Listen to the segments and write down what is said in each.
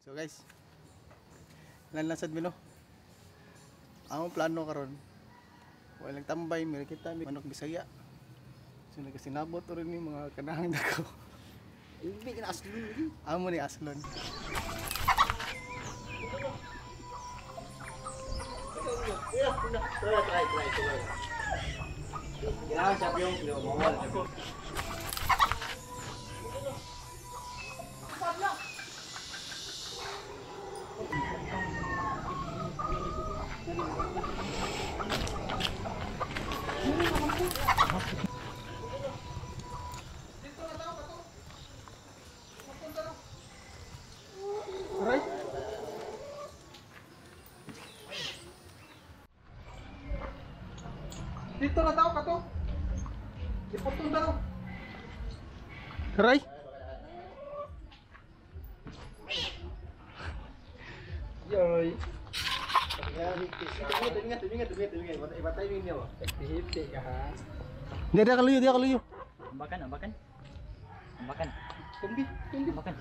So guys, lanlasad mi no. Ang plano karon, walang tambay, may kita mi manok Bisaya. So nagasinabot rin ni mga kanahang dako. Hindi ka na aslon. Amo ni aslon. Kailangan siya yung bawal. Right? Dito na tao kato. Ipotong daw. Right? Yoy. Iba timing niya ba? Hihipti ka ha. Hindi dia kaluyo. Ambakan. Ambakan. Tumbi. Ambakan.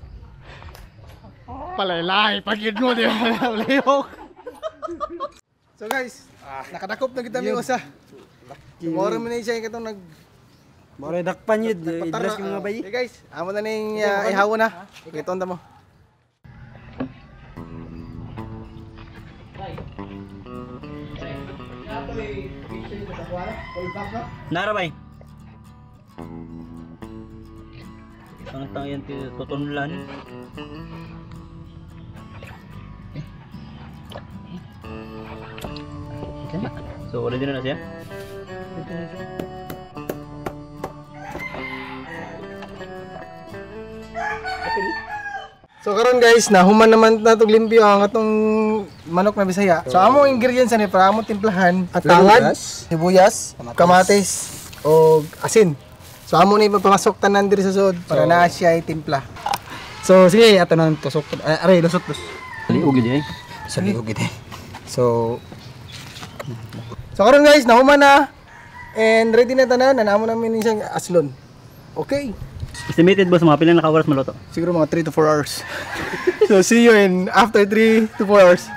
Palaylay, pagid mo di ba lihok. So guys, nakadakop na kita mi usa. Tomorrow man siya katong nag Mora dakpan yun. Idras yung mga bayi. Okay guys, amo na ning ihawon na. Kiton ta mo. Narabay. Tang yan tutunlan. So ready na siya? So karon guys, nahuman naman natong limpyo ang atong manok na Bisaya. So amo ingredients ani para amo timplahan, atangad, sibuyas, kamatis o asin. So amo ni papamasok tanan diri sa sud para na siya timpla. So sige ato nang tusok. Aray lusot. Liog gid Sa liog gid. So karon guys, nahuman na and ready na tanan, amo namin siyang aslon. Okay. Estimated boss mga pilang naka-oras maluto? Siguro mga 3 to 4 hours. So see you in after 3 to 4 hours.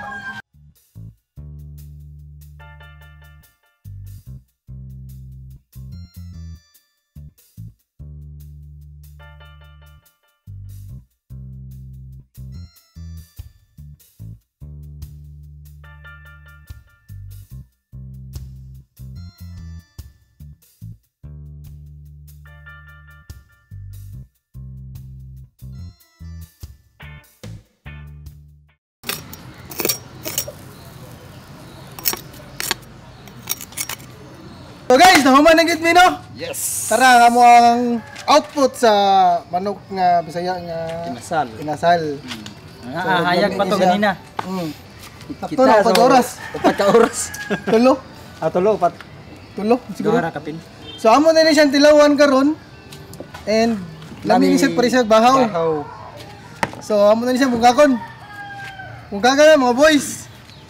So guys, nahuman na gid mi no? Yes! Tara nga mo ang output sa manok nga Bisaya nga inasal. Hayag pa to ganina. Sakto na upat oras. Upat ka oras. Tulo. Tulo, upat. Tulo siguro. Siguro kapin. So amo na ni siyang tilawan karon. And lami ni siya parisag bahaw. So amo na ni siya bugakon. Bugakan na mga boys.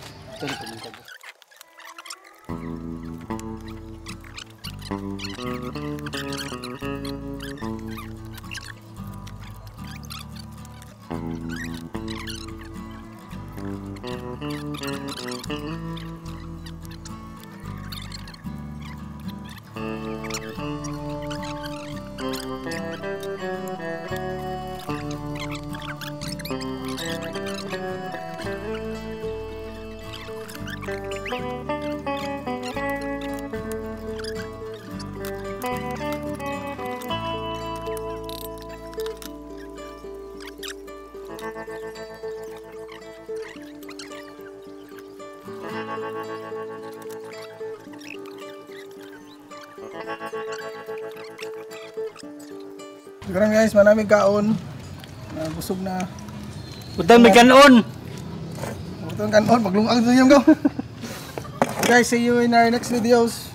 Siguro guys, manamig kaon. Busog na. Utang may kanon. Utang kanon, maglungag din yung go. Guys, see you in our next videos.